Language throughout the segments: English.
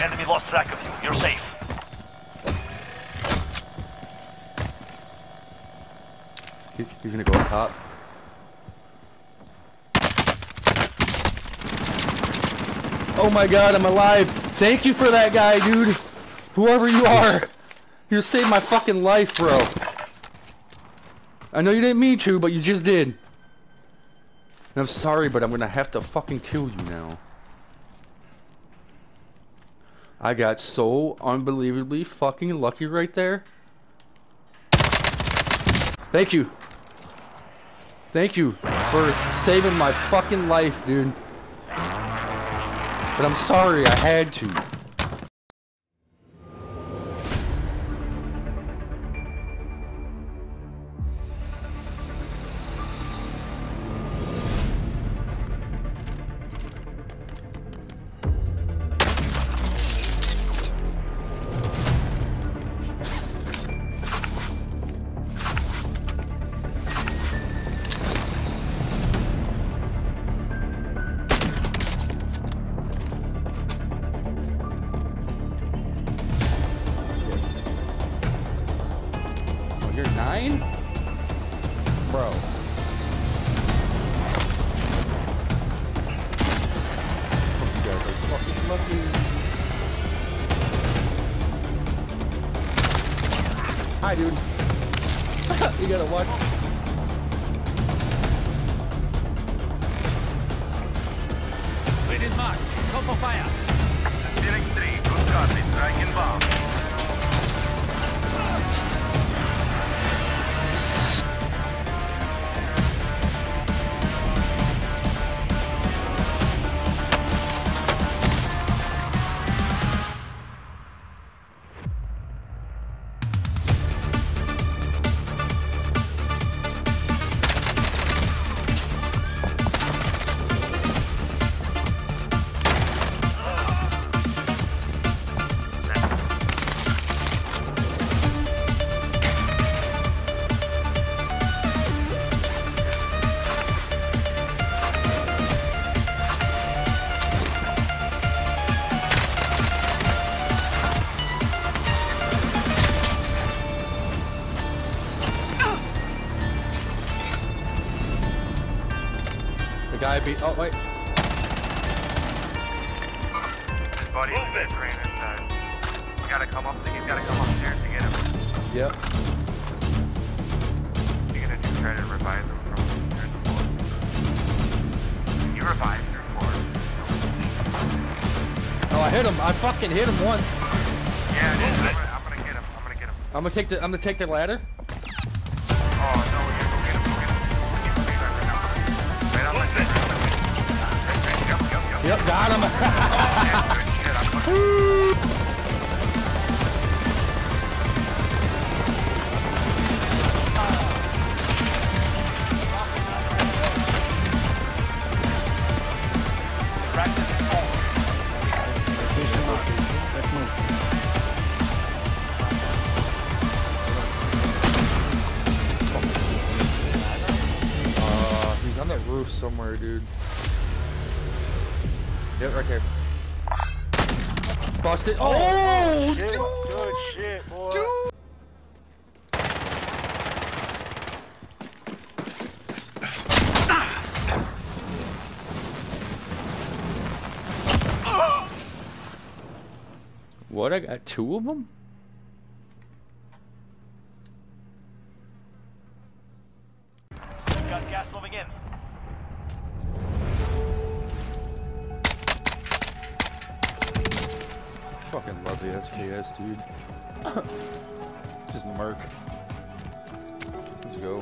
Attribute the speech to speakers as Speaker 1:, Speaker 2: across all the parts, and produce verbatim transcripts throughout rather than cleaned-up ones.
Speaker 1: enemy lost track of you. You're safe.
Speaker 2: He's gonna go up top. Oh my god, I'm alive! Thank you for that guy, dude! Whoever you are! You saved my fucking life, bro! I know you didn't mean to, but you just did. And I'm sorry, but I'm gonna have to fucking kill you now. I got so unbelievably fucking lucky right there. Thank you. Thank you for saving my fucking life, dude. But I'm sorry, I had to. You're nine? Bro. You guys are fucking lucky. Hi, dude. You gotta watch.
Speaker 3: Wind is marked. Top for fire.
Speaker 1: Direct three, good copy. Striking bomb.
Speaker 2: The guy beat. Oh, wait.
Speaker 1: His body is dead, crane inside. He's gotta come up, he's gotta come upstairs to get him.
Speaker 2: Yep.
Speaker 1: You're gonna just try to revive him from through the floor. You revive through floor.
Speaker 2: Oh, I hit him. I fucking hit him once.
Speaker 1: Yeah, it is. I'm gonna, I'm gonna get him. I'm gonna get him.
Speaker 2: I'm gonna take the. I'm gonna take the ladder.
Speaker 1: Oh, no, you go get him. Go get him. Keep moving right now. Right on my side. Right on my side. Yep, yep, yep.
Speaker 2: Yep, got him.
Speaker 1: Oh, yeah, good shit. I'm fucking... Practice is full.
Speaker 2: Let's move. Uh, he's on that roof somewhere, dude. Yep, right there. Busted. Oh,
Speaker 1: Oh,
Speaker 2: dude.
Speaker 1: shit. Good shit, boy.
Speaker 2: Dude. What? I got two of them?
Speaker 1: Got gas moving in.
Speaker 2: Fucking love the S K S, dude. Just murk. Let's go.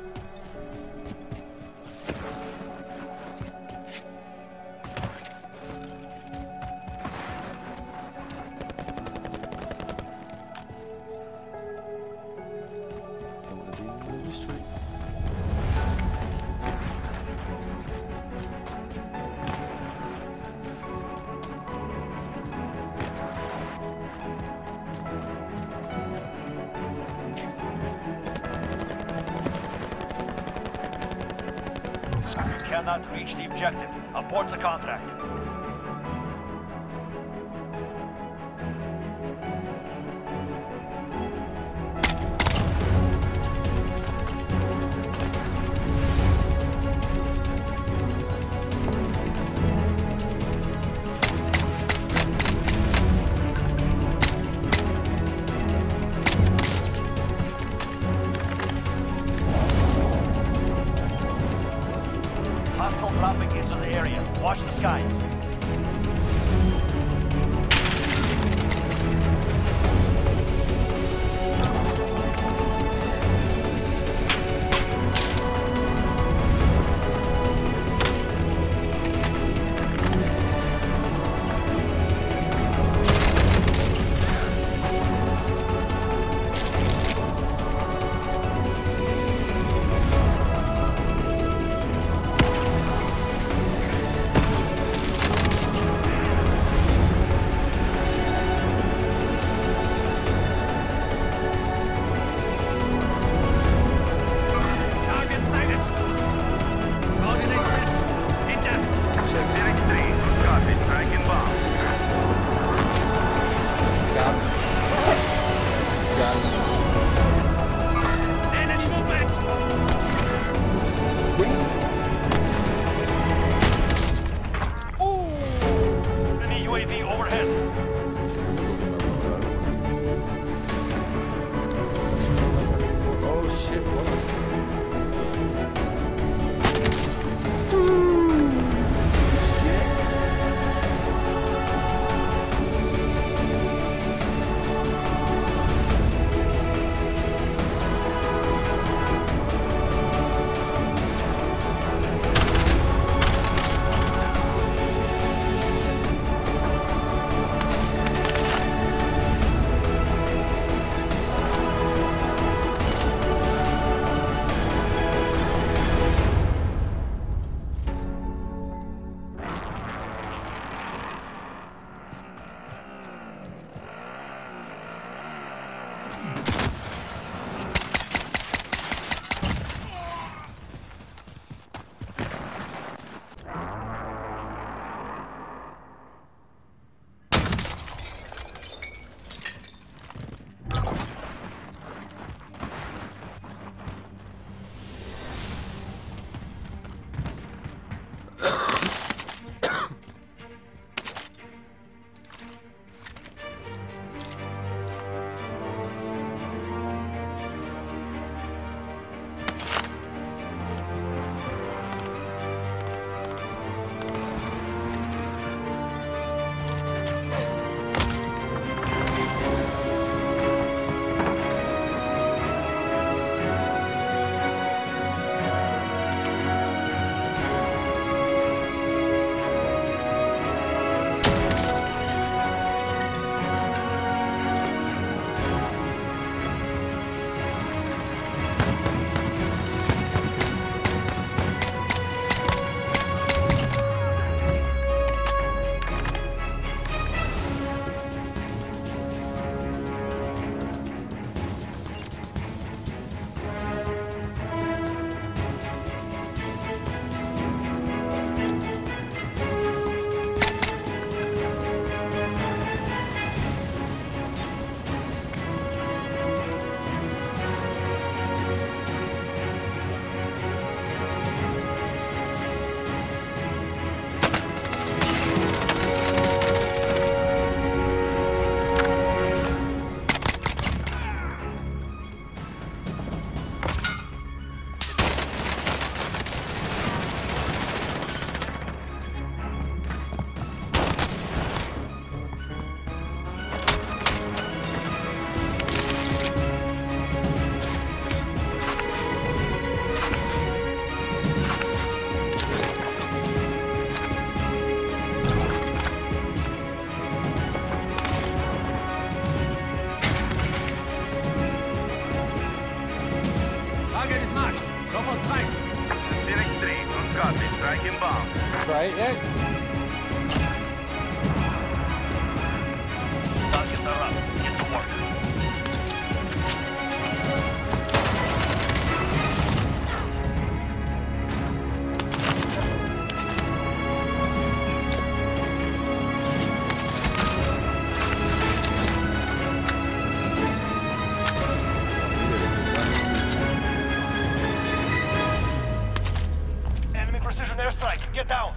Speaker 2: Don't wanna be in the middle of the street.
Speaker 1: Cannot reach the objective. Abort the contract.
Speaker 4: area. Watch the skies.
Speaker 3: Target sighted. Coordinates set. Inter.
Speaker 1: Phoenix three, good copy. Striking bomb.
Speaker 2: Got him. Got him.
Speaker 3: Enemy movement.
Speaker 4: Enemy U A V overhead.
Speaker 2: Oh shit, what?
Speaker 3: Target is marked. Go for strike.
Speaker 1: Phoenix three, good copy. Striking bomb.
Speaker 2: Try it yet?
Speaker 4: Targets are up. Get to work. Enemy precision airstrike. Get down.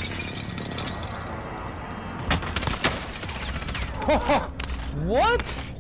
Speaker 2: What?